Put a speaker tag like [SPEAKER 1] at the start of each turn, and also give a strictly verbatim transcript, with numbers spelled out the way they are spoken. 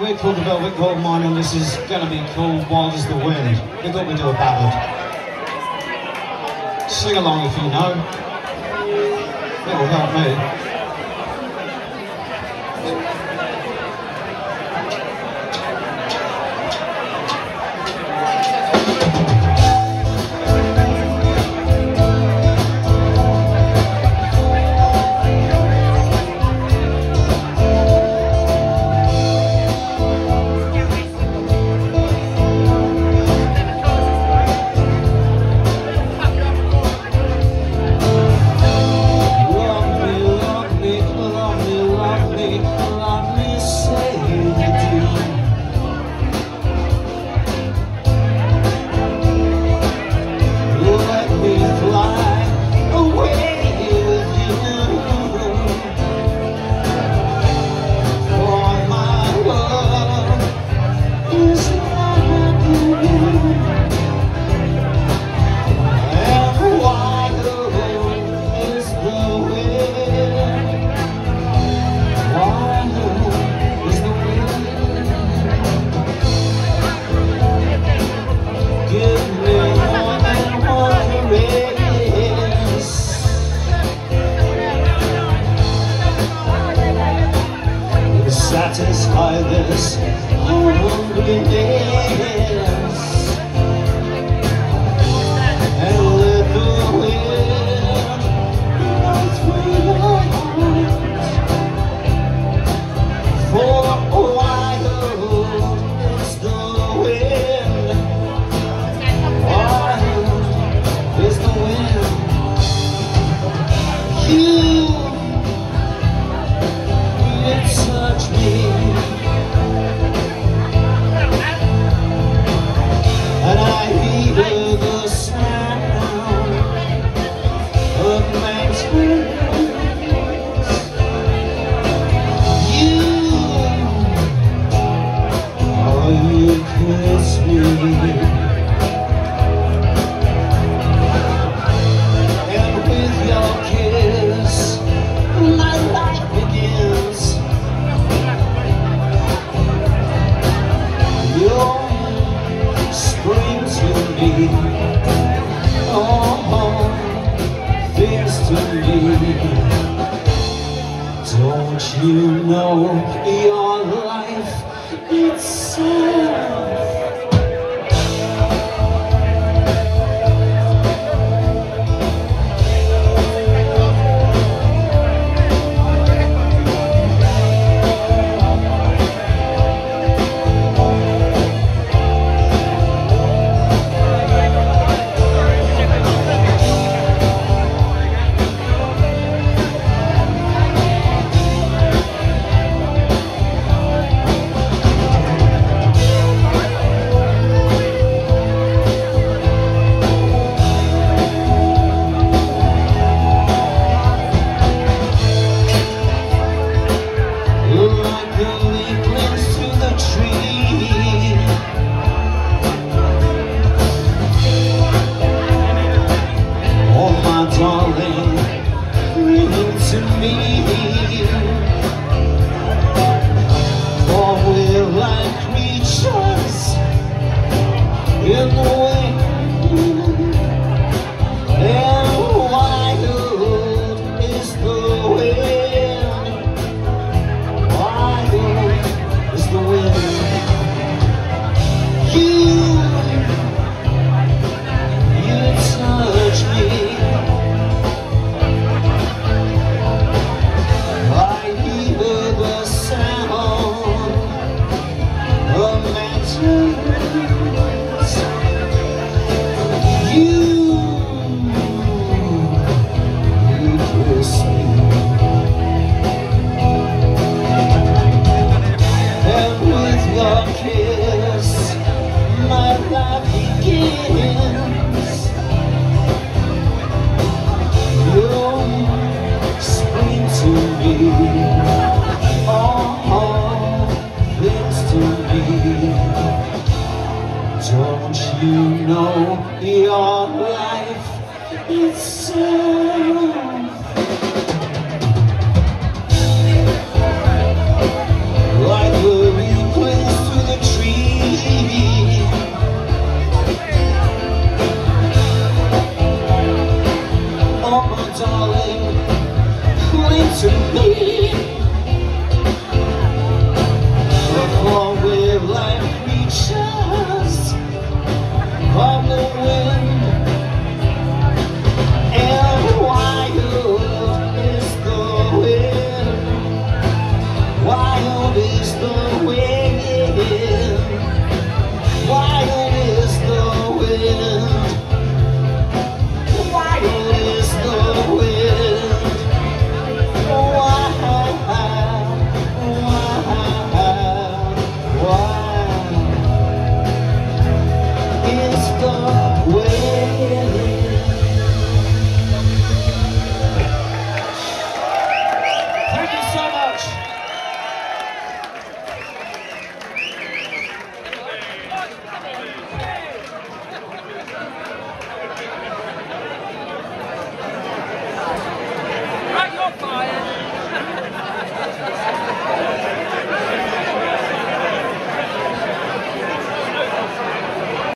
[SPEAKER 1] We're called the Velvet Goldmine, and this is going to be called Wild as the Wind. We thought we'd do a ballad. Sing along if you know. It'll help me. Satisfy this loneliness and let the wind blow through your heart. For wild is the wind, wild is the wind. You touch me, and I hear the sound of mountains. You, oh, you kiss me, and with your kiss, my life begins. Spring to me, oh, things to me. Don't you know your life itself? Darling, bring to me, for we're like creatures in the wind, and wild is the wind, wild is the wind. You, you touch me, don't you know your life itself?